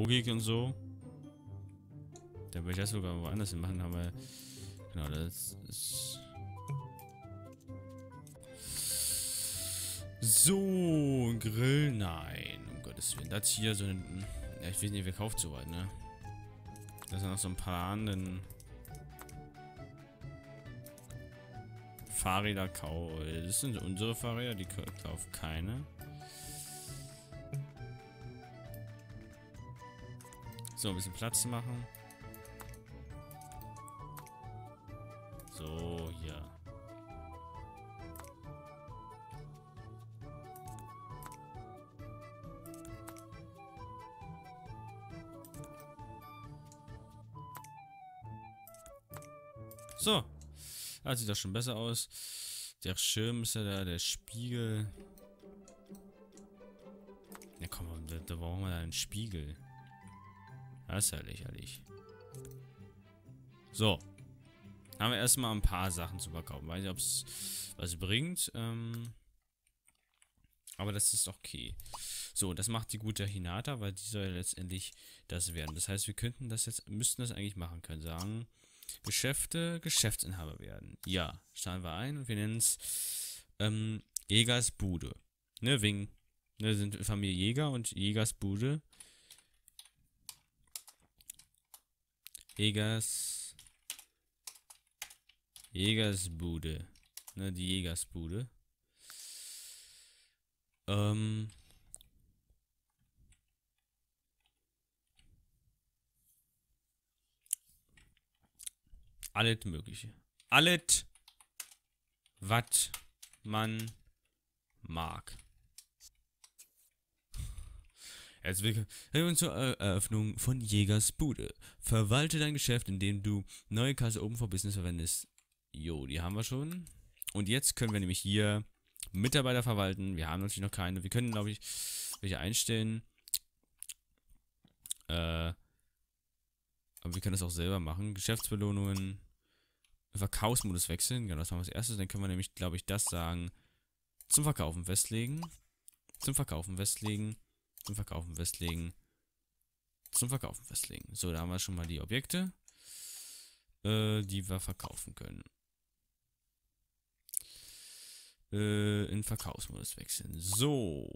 Logik und so. Dann würde ich das sogar woanders hin machen, aber genau, das ist... So, ein Grill, nein, um Gottes Willen. Das hier so ein... Ja, ich weiß nicht, wer kauft so weit, ne? Das sind noch so ein paar anderen Fahrräder kaufen. Das sind unsere Fahrräder, die kaufen keine. So, ein bisschen Platz machen. So, hier. So. Das sieht doch schon besser aus. Der Schirm ist ja da, der Spiegel. Ja komm, da brauchen wir einen Spiegel. Das ist ja lächerlich. So. Haben wir erstmal ein paar Sachen zu verkaufen. Weiß nicht, ob es was bringt. Aber das ist okay. So, das macht die gute Hinata, weil die soll ja letztendlich das werden. Das heißt, wir könnten das jetzt, müssten das eigentlich machen können. Sagen, Geschäfte, Geschäftsinhaber werden. Ja, starten wir ein und wir nennen es Jägers Bude. Ne, wegen, ne, sind Familie Jäger und Jägers Bude. Jägersbude. Ne, die Jägersbude. Alles Mögliche. Alles, was man mag. Herzlich willkommen zur Eröffnung von Jägers Bude. Verwalte dein Geschäft, indem du neue Kasse Open for Business verwendest. Jo, die haben wir schon. Und jetzt können wir nämlich hier Mitarbeiter verwalten. Wir haben natürlich noch keine. Wir können, glaube ich, welche einstellen. Aber wir können das auch selber machen. Geschäftsbelohnungen. Verkaufsmodus wechseln. Genau, das machen wir als erstes. Dann können wir nämlich, glaube ich, das sagen. Zum Verkaufen festlegen. Zum Verkaufen festlegen. Zum Verkaufen festlegen. Zum Verkaufen festlegen. So, da haben wir schon mal die Objekte, die wir verkaufen können. In Verkaufsmodus wechseln. So.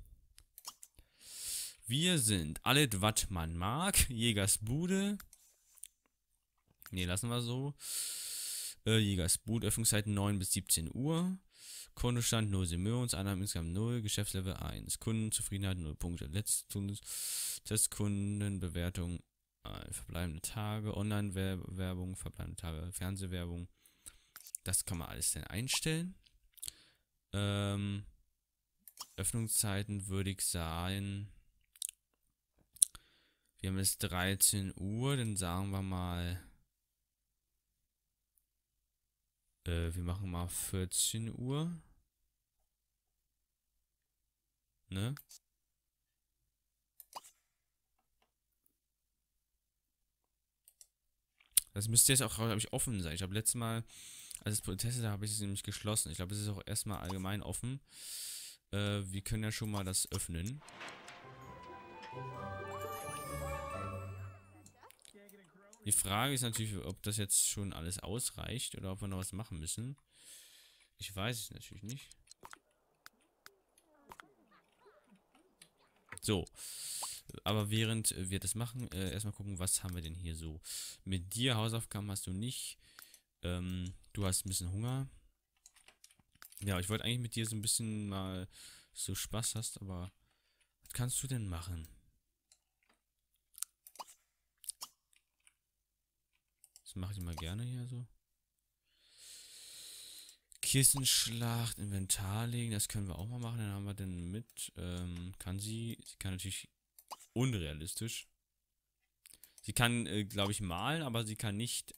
Wir sind alles, was man mag. Jägers Bude. Ne, lassen wir so. Jägers Bude, Öffnungszeiten 9 bis 17 Uhr. Kontostand 0 Simoons, Einnahmen insgesamt 0, Geschäftslevel 1, Kundenzufriedenheit 0 Punkte, Testkundenbewertung, verbleibende Tage, Online-Werbung, verbleibende Tage, Fernsehwerbung. Das kann man alles dann einstellen. Öffnungszeiten würde ich sagen, wir haben jetzt 13 Uhr, dann sagen wir mal, wir machen mal 14 Uhr. Ne? Das müsste jetzt auch, glaube ich, offen sein. Ich glaube, letztes Mal, als es Proteste, da habe ich es nämlich geschlossen. Ich glaube, es ist auch erstmal allgemein offen. Wir können ja schon mal das öffnen. Die Frage ist natürlich, ob das jetzt schon alles ausreicht oder ob wir noch was machen müssen. Ich weiß es natürlich nicht. So. Aber während wir das machen, erstmal gucken, was haben wir denn hier so. Mit dir Hausaufgaben hast du nicht. Du hast ein bisschen Hunger. Ja, ich wollte eigentlich mit dir so ein bisschen mal so Spaß hast, aber was kannst du denn machen? Das mache ich mal gerne hier so. Kissenschlacht, Inventar legen, das können wir auch mal machen. Dann haben wir den mit. Sie kann natürlich unrealistisch. Sie kann, glaube ich, malen, aber sie kann nicht.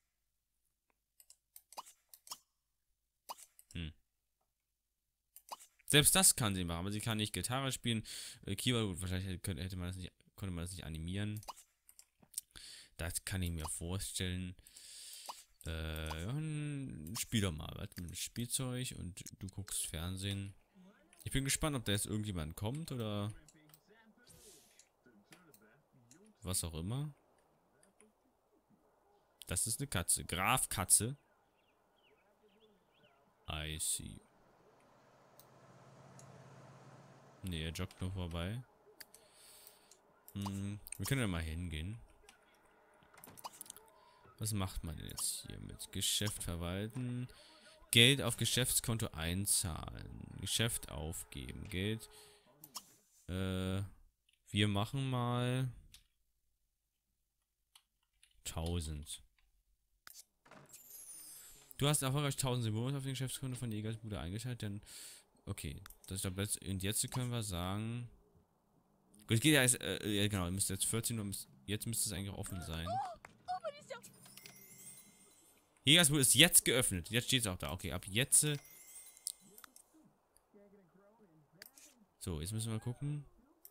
Selbst das kann sie machen, aber sie kann nicht Gitarre spielen. Keyboard, wahrscheinlich konnte man das nicht animieren. Das kann ich mir vorstellen. Spiel doch mal was mit Spielzeug und du guckst Fernsehen. Ich bin gespannt, ob da jetzt irgendjemand kommt oder. was auch immer. Das ist eine Katze. Graf Katze. I see. Ne, er joggt nur vorbei. Wir können ja mal hingehen. Was macht man denn jetzt hier mit Geschäft verwalten? Geld auf Geschäftskonto einzahlen. Geschäft aufgeben. Geld. Wir machen mal 1000. Du hast erfolgreich 1000 Symbole auf dem Geschäftskonto von Jägersbude eingeschaltet. Dann okay. Und jetzt können wir sagen. Gut, es geht ja, ja genau, müsste jetzt 14 Uhr. Jetzt müsste es eigentlich offen sein. Jägersbude ist jetzt geöffnet. Jetzt steht es auch da. Okay, ab jetzt. So, jetzt müssen wir gucken.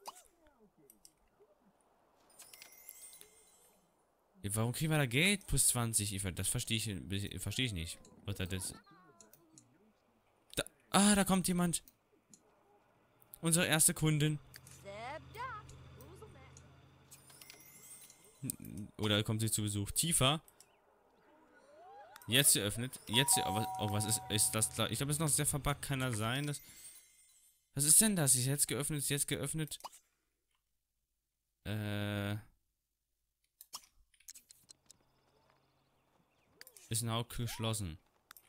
Warum kriegen wir da Geld plus 20? Das verstehe ich nicht. Was das jetzt? Da kommt jemand. Unsere erste Kundin. Oder kommt sie zu Besuch? Tiefer. Jetzt geöffnet. Jetzt. Oh, was ist das da? Ich glaube, es ist noch sehr verbuggt. Kann das sein? Was ist denn das? Ist jetzt geöffnet? Ist jetzt geöffnet? Ist now geschlossen.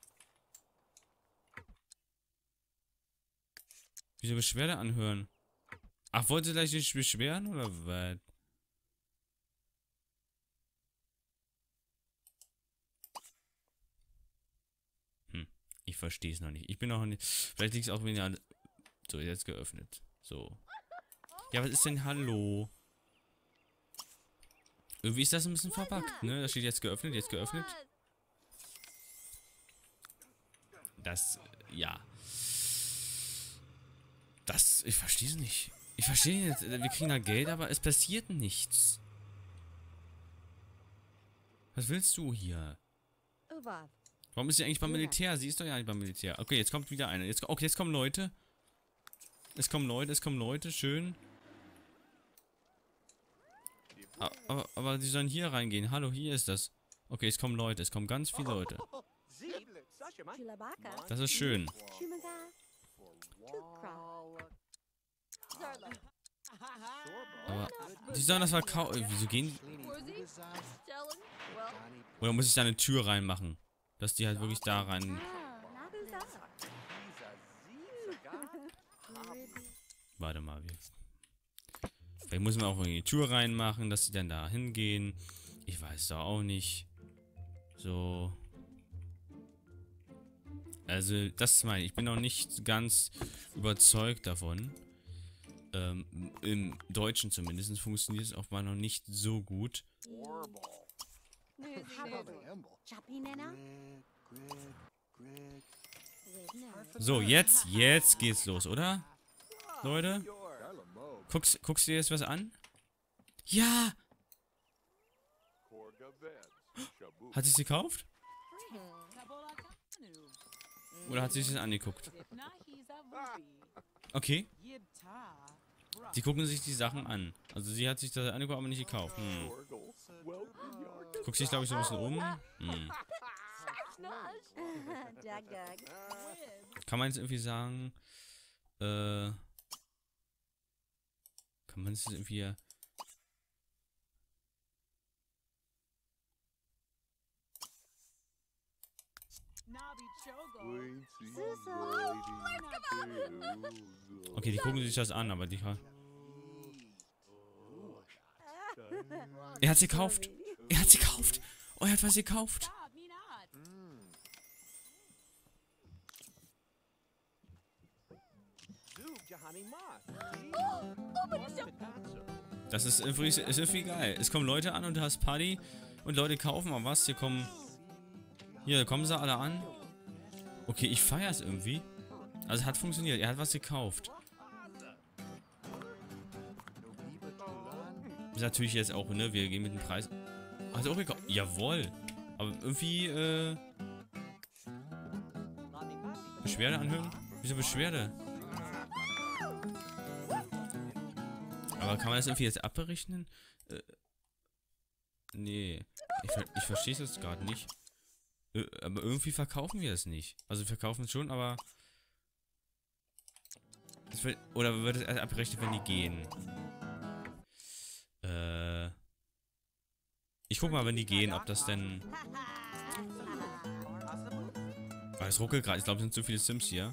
Wieso Beschwerde anhören? Ach, wollt ihr gleich nicht beschweren oder was? Ich verstehe es noch nicht. Ich bin noch nicht. Vielleicht liegt es auch weniger. So, jetzt geöffnet. So. Ja, was ist denn Hallo? Irgendwie ist das ein bisschen verpackt, ne? Da steht jetzt geöffnet, jetzt geöffnet. Das, ja. Das, ich verstehe es nicht. Ich verstehe jetzt, wir kriegen da Geld, aber es passiert nichts. Was willst du hier? Warum ist sie eigentlich beim Militär? Sie ist doch ja nicht beim Militär. Okay, jetzt kommt wieder einer. Okay, jetzt kommen Leute. Es kommen Leute, schön. Aber die sollen hier reingehen. Hallo, hier ist das. Okay, es kommen Leute, es kommen ganz viele Leute. Das ist schön. Aber die sollen das verkaufen. Wieso gehen die? Oder muss ich da eine Tür reinmachen? Dass die halt wirklich da rein. Warte mal. Vielleicht muss man auch irgendwie die Tür reinmachen, dass sie dann da hingehen. Ich weiß da auch nicht. So. Also, das meine ich. Ich bin noch nicht ganz überzeugt davon. Im Deutschen zumindest funktioniert es auch mal noch nicht so gut. So, jetzt geht's los, oder? Leute? Guckst du dir jetzt was an? Ja! Hat sie es gekauft? Oder hat sie sich das angeguckt? Okay. Sie gucken sich die Sachen an. Also sie hat sich das angeguckt, aber nicht gekauft. Guckt sich, glaube ich, so ein bisschen um. Kann man jetzt irgendwie sagen, kann man es irgendwie... Okay, die gucken sich das an, aber die... Er hat sie gekauft! Er hat sie gekauft! Oh, er hat was gekauft! Das ist irgendwie geil. Es kommen Leute an und du hast Party und Leute kaufen mal was. Hier kommen sie alle an. Okay, ich feiere es irgendwie. Also es hat funktioniert. Er hat was gekauft. Ist natürlich jetzt auch, ne? Wir gehen mit dem Preis. Hat er auch gekauft? Jawohl. Aber irgendwie, Beschwerde anhören? Wieso Beschwerde? Aber kann man das irgendwie jetzt abrechnen? Nee. Ich verstehe es jetzt gerade nicht. Aber irgendwie verkaufen wir es nicht. Also wir verkaufen es schon, aber... Oder wird es erst abgerechnet, wenn die gehen? Ich guck mal, wenn die gehen, ob das denn... Ah, es ruckelt gerade. Ich glaube, es sind zu viele Sims hier.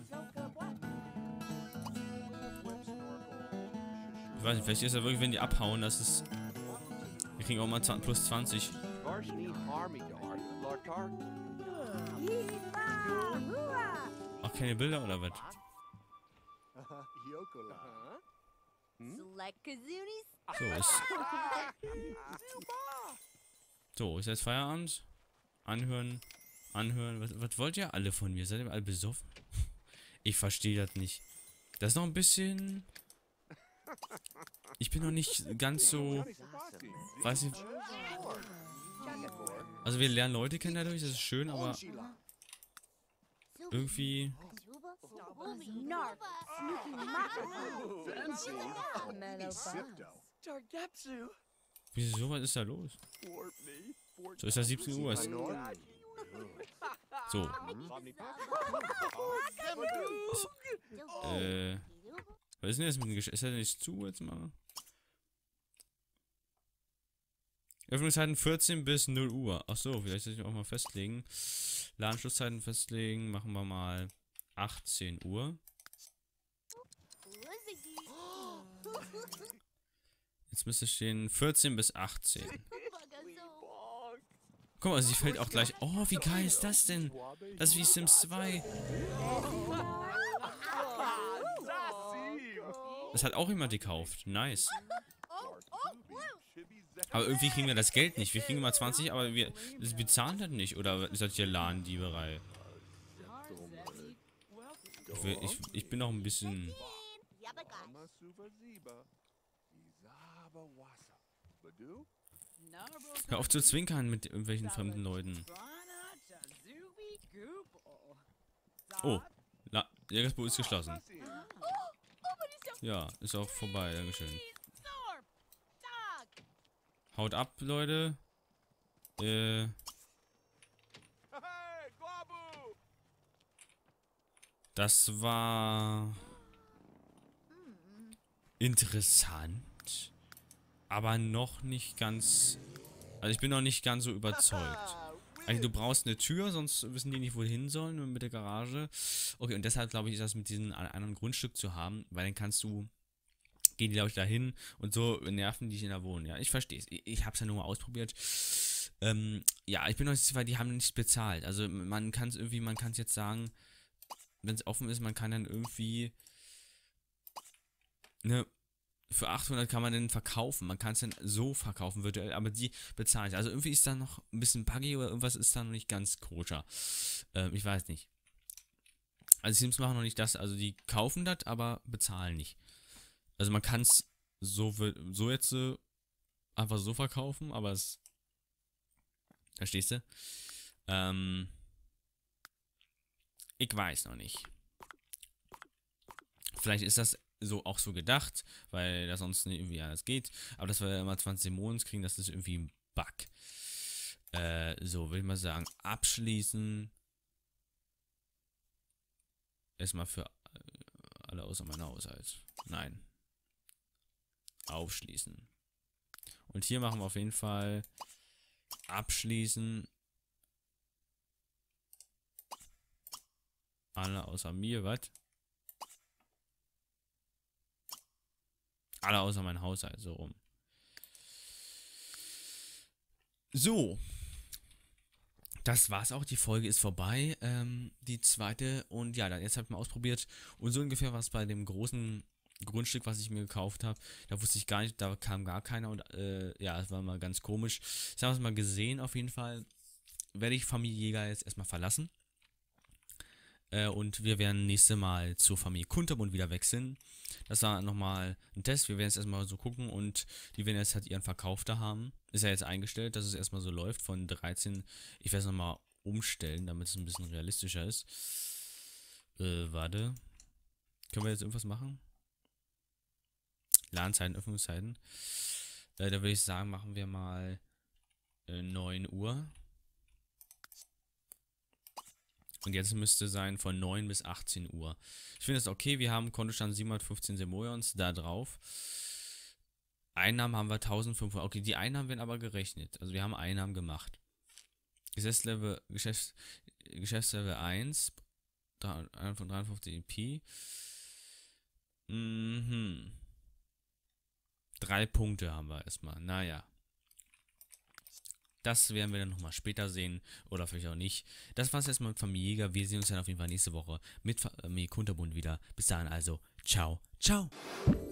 Ich weiß nicht, vielleicht ist ja wirklich, wenn die abhauen, dass es... Wir kriegen auch mal plus 20. Auch keine Bilder oder was? So, ist jetzt Feierabend? Anhören. Was wollt ihr alle von mir? Seid ihr alle besoffen? Ich verstehe das nicht. Das ist noch ein bisschen... Ich bin noch nicht ganz so... Weiß nicht... Also wir lernen Leute kennen dadurch, das ist schön, aber... Irgendwie... Wieso, was ist da los? So, ist das 17 Uhr. So. Was ist denn jetzt mit dem Geschäft? Ist das nicht zu jetzt mal? Öffnungszeiten 14 bis 0 Uhr. Achso, vielleicht soll ich auch mal festlegen. Ladenschlusszeiten festlegen. Machen wir mal 18 Uhr. Jetzt müsste stehen 14 bis 18. Guck mal, sie fällt auch gleich. Oh, wie geil ist das denn? Das ist wie Sims 2. Das hat auch jemand gekauft. Nice. Aber irgendwie kriegen wir das Geld nicht. Wir kriegen immer 20, aber wir bezahlen das nicht. Oder ist das hier Ladendieberei? Ich bin noch ein bisschen... Hör auf zu zwinkern mit irgendwelchen fremden Leuten. Oh, Jägersburg ist geschlossen. Ja, ist auch vorbei, Dankeschön. Haut ab, Leute. Das war... interessant. Aber noch nicht ganz... Also ich bin noch nicht ganz so überzeugt. Also du brauchst eine Tür, sonst wissen die nicht, wohin sollen mit der Garage. Okay, und deshalb glaube ich, ist das mit diesem anderen Grundstück zu haben, weil dann kannst du... Gehen die, glaube ich, dahin und so nerven die sich in der Wohnung. Ja, ich verstehe es. Ich habe es ja nur mal ausprobiert. Ja, ich bin noch nicht so weit, die haben nichts bezahlt. Also man kann es irgendwie, man kann es jetzt sagen, wenn es offen ist, man kann dann irgendwie... Ne, für 800 kann man den verkaufen. Man kann es dann so verkaufen virtuell, aber die bezahlen. Also irgendwie ist da noch ein bisschen buggy oder irgendwas ist da noch nicht ganz koscher. Ich weiß nicht. Also die Sims machen noch nicht das, also die kaufen das, aber bezahlen nicht. Also man kann es so jetzt einfach so verkaufen, aber es... Verstehst du? Ich weiß noch nicht. Vielleicht ist das so auch so gedacht, weil das sonst nicht irgendwie anders geht. Aber dass wir immer 20 Monats kriegen, das ist irgendwie ein Bug. So, will ich mal sagen, abschließen. Erstmal für alle außer meiner Haushalt. Nein. Aufschließen. Und hier machen wir auf jeden Fall abschließen. Alle außer mir, was? Alle außer mein Haushalt, so rum. So. Das war's auch. Die Folge ist vorbei. Die zweite. Und ja, jetzt habe ich mal ausprobiert. Und so ungefähr war es bei dem großen Grundstück, was ich mir gekauft habe. Da wusste ich gar nicht, da kam gar keiner. Und ja, es war mal ganz komisch. Ich habe es mal gesehen, auf jeden Fall. Werde ich Familie Jäger jetzt erstmal verlassen. Und wir werden nächstes Mal zur Familie Kunterbund wieder wechseln. Das war nochmal ein Test. Wir werden jetzt erstmal so gucken und die werden jetzt halt ihren Verkauf da haben. Ist ja jetzt eingestellt, dass es erstmal so läuft von 13. Ich werde es nochmal umstellen, damit es ein bisschen realistischer ist. Warte. Können wir jetzt irgendwas machen? Ladenzeiten, Öffnungszeiten. Da würde ich sagen, machen wir mal 9 Uhr. Und jetzt müsste sein von 9 bis 18 Uhr. Ich finde es okay, wir haben Kontostand 715 Simoleons da drauf. Einnahmen haben wir 1500. Okay, die Einnahmen werden aber gerechnet. Also wir haben Einnahmen gemacht. Geschäftslevel 1, 53 EP. 3 Punkte haben wir erstmal. Naja. Das werden wir dann nochmal später sehen. Oder vielleicht auch nicht. Das war's erstmal mit Familiega. Wir sehen uns dann auf jeden Fall nächste Woche mit Familie Kunterbund wieder. Bis dahin also. Ciao. Ciao.